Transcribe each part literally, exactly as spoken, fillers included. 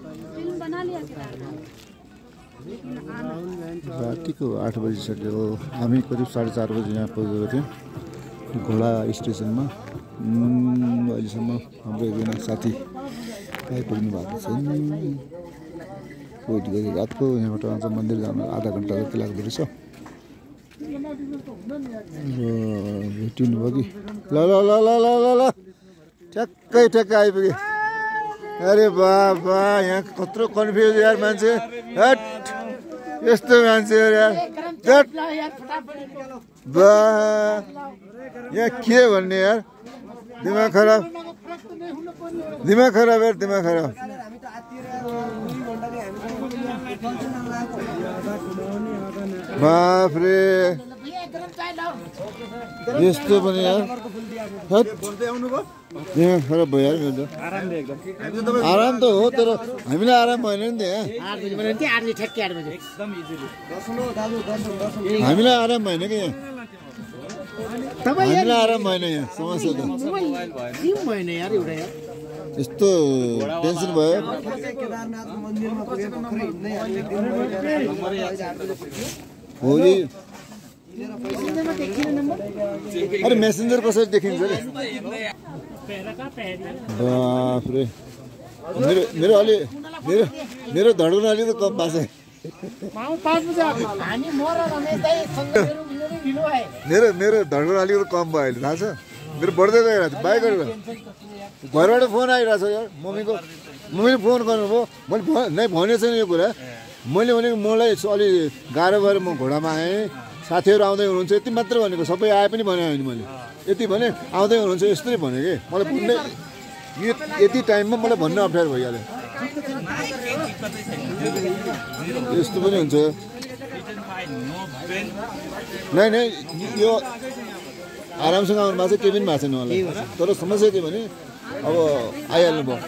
रातिको आठ बजिसक्यो। हामी करिब साढे चार बजी यहाँ पुगेको थियौँ घोडा स्टेसनमा। अहिलेसम्म हाम्रो एकजना साथी आइपुग्नु भएको छैन। वेट गरिरहेको यहाँबाट अझ मन्दिर जानु आधा घन्टा जति लाग्दो रहेछ। भेटिनु भयो कि ल ल ल ल ल ल ल ठ्याक्कै ठ्याक्कै आइपुग्यो। अरे बाबा यहाँ कत्रो कन्फ्युज यार मान्छे। हट यस्तो मान्छे यार बा यहाँ के भन्ने यार। दिमाग खराब दिमाग खराब यार दिमाग खराब। बाप रे यस्तो पनि यार दिमाग खराब भयो यार मेरो। आराम त हो तर हामीलाई आराम भएन नि त। हामीलाई आराम भएन कि यहाँ हामीलाई आराम भएन यहाँ समस्या त यस्तो टेन्सन भयो। हो यही अरे मेसेन्जर कसरी देखिन्छ अरे। बाफ रे मेरो मेरो अलि मेरो मेरो धड्कन अलिक कम पास मेरो मेरो धड्कन अलिकति कम भयो अहिले थाहा छ। मेरो बढ्दै गइरहेको छ बाइक गरेर घरबाट फोन आइरहेको छ यार। मम्मीको मम्मीले फोन गर्नुभयो मैले नै भनेको छैन यो कुरा। मैले भनेको मलाई अलि गाह्रो भएर म घोडामा आएँ साथीहरू आउँदै हुनुहुन्छ यति मात्र भनेको। सबै आए पनि भने होइन मैले यति भने आउँदै हुनुहुन्छ यस्तै भने कि मलाई भन्ने यो यति टाइममा मलाई भन्न अप्ठ्यारो भइहाल्यो। यस्तो पनि हुन्छ नै नै यो आरामसँग आउनु भएको छ केही पनि भएको छैन मलाई। तर समस्या के भने अब आइहाल्नु भयो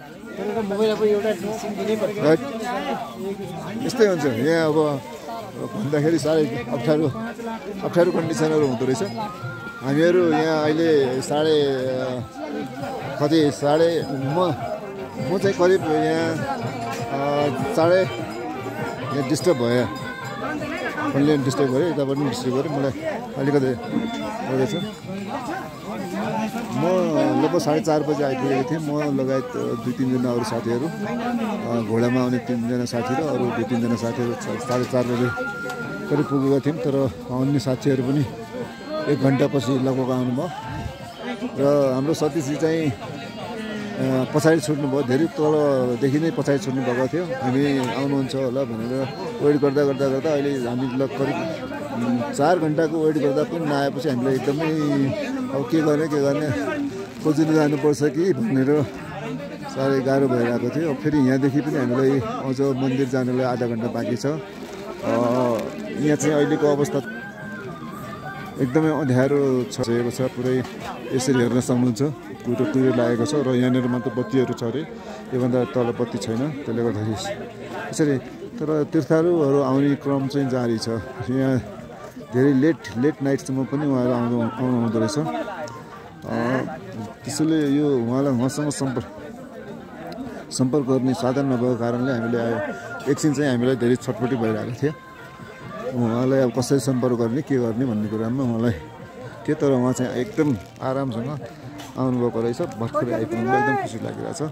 यस्तै हुन्छ यहाँ। अब भन्दाखेरि साह्रै अप्ठ्यारो अप्ठ्यारो कन्डिसनहरू हुँदो रहेछ। हामीहरू यहाँ अहिले साढे कति साढे म म चाहिँ करिब यहाँ साढे यहाँ डिस्टर्ब भयो कहिले डिस्टर्ब गरेँ यताबाट पनि डिस्टर्ब गरेँ मलाई अलिकति गर्दैछ। म लगभग साढे चार बजी आइपुगेको थिएँ म लगायत दुई तिनजना अरू साथीहरू घोडामा आउने तिनजना साथी र अरू दुई तिनजना साथीहरू साढे चार बजी करिब पुगेका थियौँ। तर आउने साथीहरू पनि एक घन्टापछि लगभग आउनुभयो र हाम्रो सतीशजी चाहिँ पछाडि छुट्नुभयो। धेरै तलदेखि नै पछाडि छुट्नु भएको थियो। हामी आउनुहुन्छ होला भनेर वेट गर्दा गर्दा गर्दा अहिले हामी लग करिब चार घन्टाको वेट गर्दा पनि नआएपछि हामीलाई एकदमै अब के गर्ने के गर्ने खोजिनु जानुपर्छ कि भनेर साह्रै गाह्रो भइरहेको थियो। फेरि यहाँदेखि पनि हामीलाई अझ मन्दिर जानुलाई आधा घन्टा बाँकी छ। यहाँ चाहिँ अहिलेको अवस्था एकदमै अँध्यारो छेको छ पुरै यसरी हेर्न सक्नुहुन्छ। कुरो कुरो लागेको छ र यहाँनिर मात्र बत्तीहरू छ अरे योभन्दा तल बत्ती छैन त्यसले गर्दाखेरि यसरी। तर तीर्थालुहरू आउने क्रम चाहिँ जारी छ। यहाँ धेरै लेट लेट नाइटसम्म पनि उहाँहरू आउनु आउनु हुँदो रहेछ। त्यसैले यो उहाँलाई उहाँसँग सम्पर्क सम्पर्क गर्ने साधन नभएको कारणले हामीले आयो एकछिन चाहिँ हामीलाई धेरै छटपटी भइरहेको थियो उहाँलाई अब कसरी सम्पर्क गर्ने के गर्ने भन्ने कुरामा उहाँलाई के। तर उहाँ चाहिँ एकदम आरामसँग आउनुभएको रहेछ। भर्खरै आइपुग्नु एकदम खुसी लागिरहेको छ।